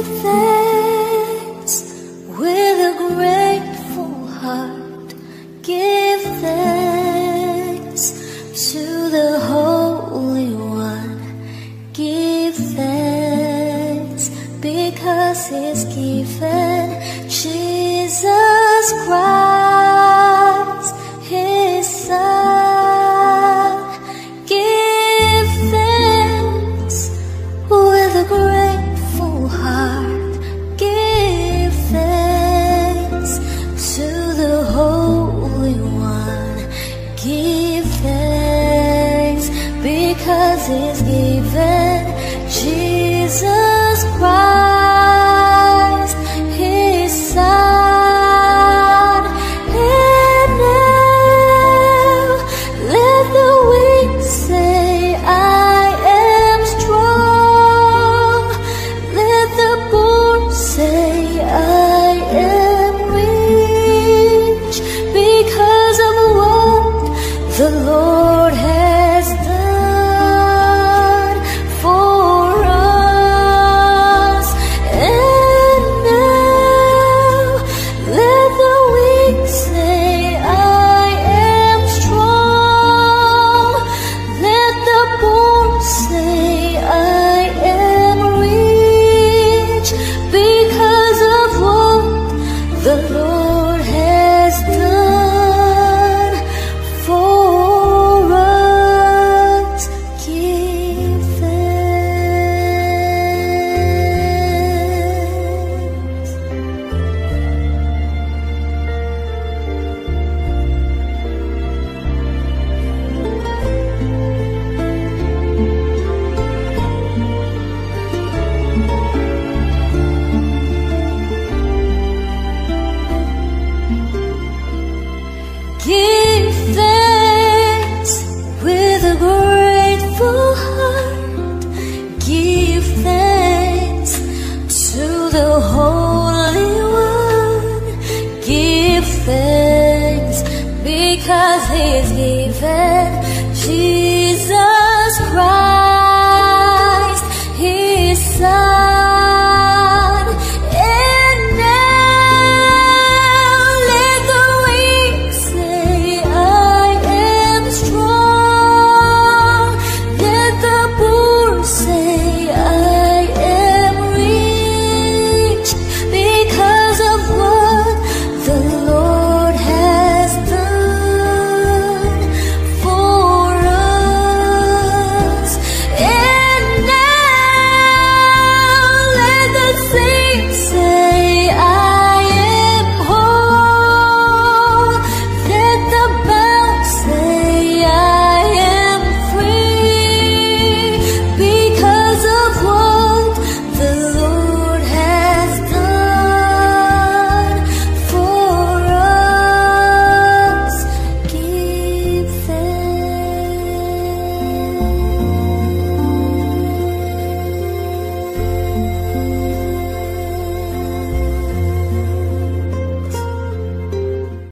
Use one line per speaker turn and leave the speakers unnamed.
thanks with a grateful heart. Give thanks to the Holy One. Give thanks because He's given Jesus Christ, His Son. Give thanks with a grateful heart. Give thanks to the Holy One. Give thanks because He's given Jesus Christ, His Son. And now let the weak say, I am strong. Let the poor say, I am rich, because of what the Lord has done for us. And now let the weak say, I am strong. Let the poor say, I am rich, because of what the Lord has done for us. Give thanks. Give thanks with a grateful heart. Give thanks to the Holy One. Give thanks because He's given